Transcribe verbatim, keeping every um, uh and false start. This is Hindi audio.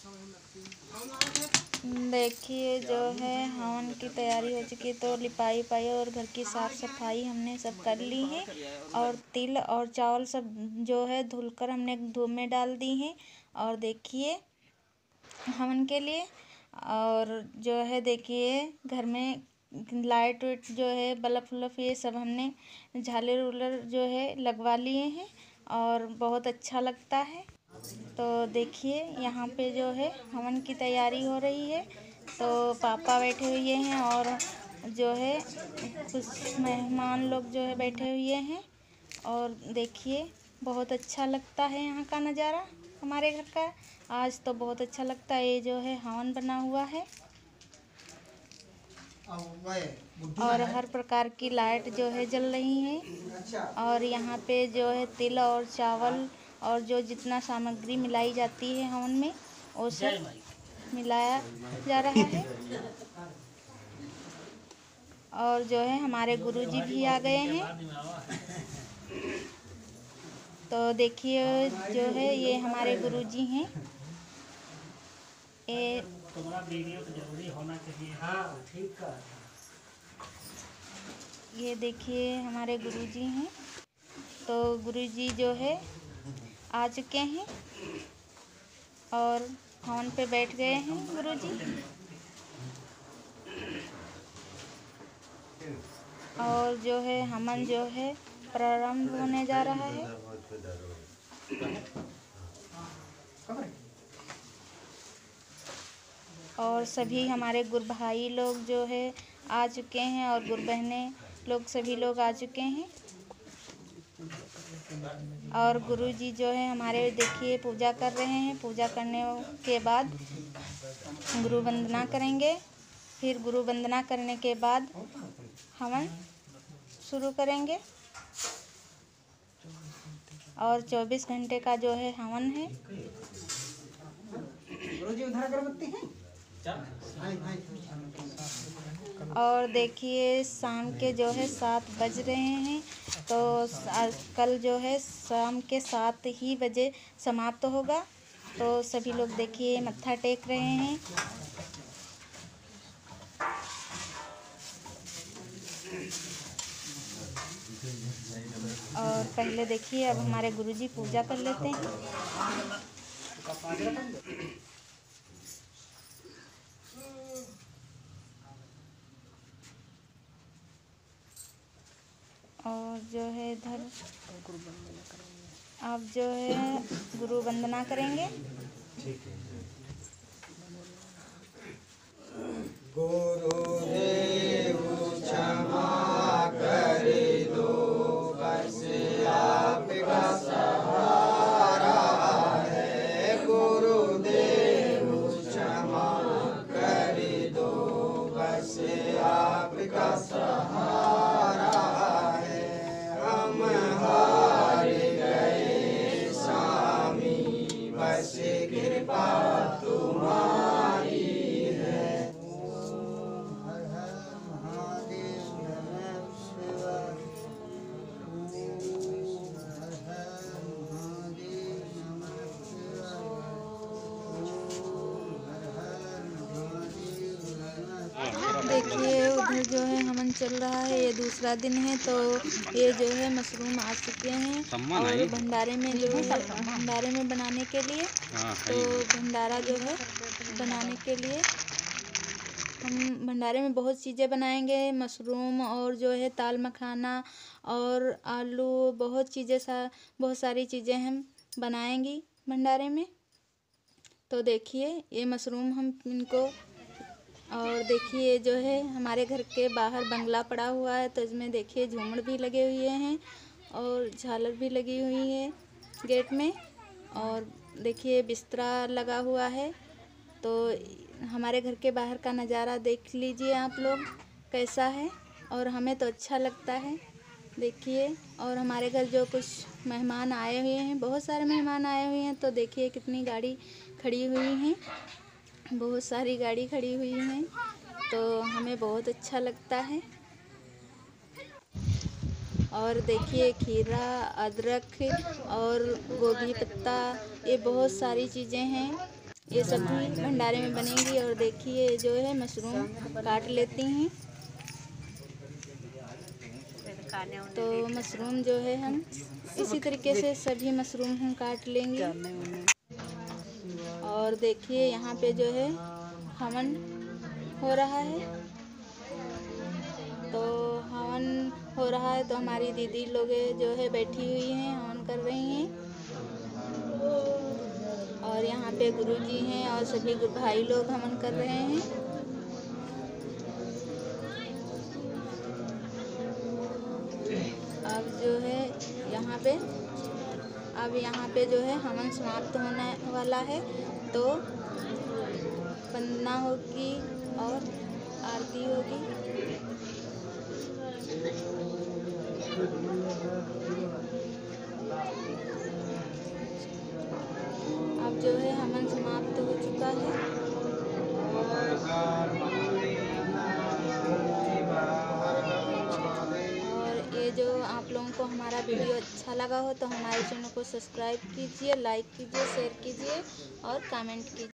देखिए जो है हवन की तैयारी हो चुकी है, तो लिपाई पाई और घर की साफ सफाई हमने सब कर ली है। और तिल और चावल सब जो है धुलकर हमने धूप में डाल दी हैं। और देखिए हवन के लिए, और जो है देखिए घर में लाइट वाइट जो है बल्ब उल्ब ये सब हमने झालर उलर जो है लगवा लिए हैं और बहुत अच्छा लगता है। तो देखिए यहाँ पे जो है हवन की तैयारी हो रही है, तो पापा बैठे हुए हैं और जो है कुछ मेहमान लोग जो है बैठे हुए हैं। और देखिए बहुत अच्छा लगता है यहाँ का नज़ारा हमारे घर का। आज तो बहुत अच्छा लगता है, ये जो है हवन बना हुआ है और हर प्रकार की लाइट जो है जल रही है। और यहाँ पे जो है तिल और चावल और जो जितना सामग्री मिलाई जाती है हवन में वो सब मिलाया जा रहा है। और जो है हमारे गुरुजी भी आ गए हैं, तो देखिए जो है ये हमारे गुरुजी हैं। ये तुम्हारा वीडियो तो जरूरी होना चाहिए। हाँ ठीक है। ये देखिए हमारे गुरुजी हैं, तो गुरुजी जो है आ चुके हैं और हवन पे बैठ गए हैं गुरुजी। और जो है हवन जो है प्रारंभ होने जा रहा है। और सभी हमारे गुरु भाई लोग जो है आ चुके हैं और गुरु बहनें लोग सभी लोग आ चुके हैं। और गुरुजी जो है हमारे देखिए पूजा कर रहे हैं। पूजा करने के बाद गुरु वंदना करेंगे, फिर गुरु वंदना करने के बाद हवन शुरू करेंगे। और चौबीस घंटे का जो है हवन है। और देखिए शाम के जो है सात बज रहे हैं, तो कल जो है शाम के सात ही बजे समाप्त होगा। तो सभी लोग देखिए मत्था टेक रहे हैं। और पहले देखिए अब हमारे गुरुजी पूजा कर लेते हैं। और जो है इधर आप जो है गुरु वंदना करेंगे। गुरुदेव क्षमा कर दो, बस आपका सहारा है। गुरुदेव क्षमा कर दो, बस आपका सहारा है। हम हार गए स्वामी, बस कृपा तुम्हारी है। देखिए उधर जो है हवन चल रहा है, ये दूसरा दिन है। तो ये जो है मशरूम आ चुके हैं और भंडारे में जो है भंडारे में बनाने के लिए, तो भंडारा जो है बनाने के लिए हम भंडारे में बहुत चीज़ें बनाएंगे। मशरूम और जो है दाल मखाना और आलू, बहुत चीज़ें सा बहुत सारी चीज़ें हम बनाएंगी भंडारे में। तो देखिए ये मशरूम हम इनको, और देखिए जो है हमारे घर के बाहर बंगला पड़ा हुआ है, तो इसमें देखिए झूमर भी लगे हुए हैं और झालर भी लगी हुई है गेट में। और देखिए बिस्तरा लगा हुआ है। तो हमारे घर के बाहर का नज़ारा देख लीजिए आप लोग कैसा है, और हमें तो अच्छा लगता है। देखिए और हमारे घर जो कुछ मेहमान आए हुए हैं, बहुत सारे मेहमान आए हुए हैं, तो देखिए कितनी गाड़ी खड़ी हुई हैं, बहुत सारी गाड़ी खड़ी हुई हैं, तो हमें बहुत अच्छा लगता है। और देखिए खीरा, अदरक और गोभी पत्ता, ये बहुत सारी चीज़ें हैं ये सब भी भंडारे में बनेंगी। और देखिए जो है मशरूम काट लेती हैं। तो मशरूम जो है हम इसी तरीके से सभी मशरूम हम काट लेंगे। और देखिए यहाँ पे जो है हवन हो रहा है। तो हवन हो रहा है तो हमारी दीदी लोग जो है बैठी हुई हैं, हवन कर रही हैं। और यहाँ पे गुरुजी हैं और सभी भाई लोग हवन कर रहे हैं। अब जो है यहाँ पे अब यहाँ पे जो है हवन समाप्त होने वाला है। तो वंदना होगी और आरती होगी। अब जो है हवन समाप्त हो चुका है। और ये जो आप लोगों को हमारा वीडियो अच्छा लगा हो तो हमारे चैनल को सब्सक्राइब कीजिए, लाइक कीजिए, शेयर कीजिए और कमेंट कीजिए।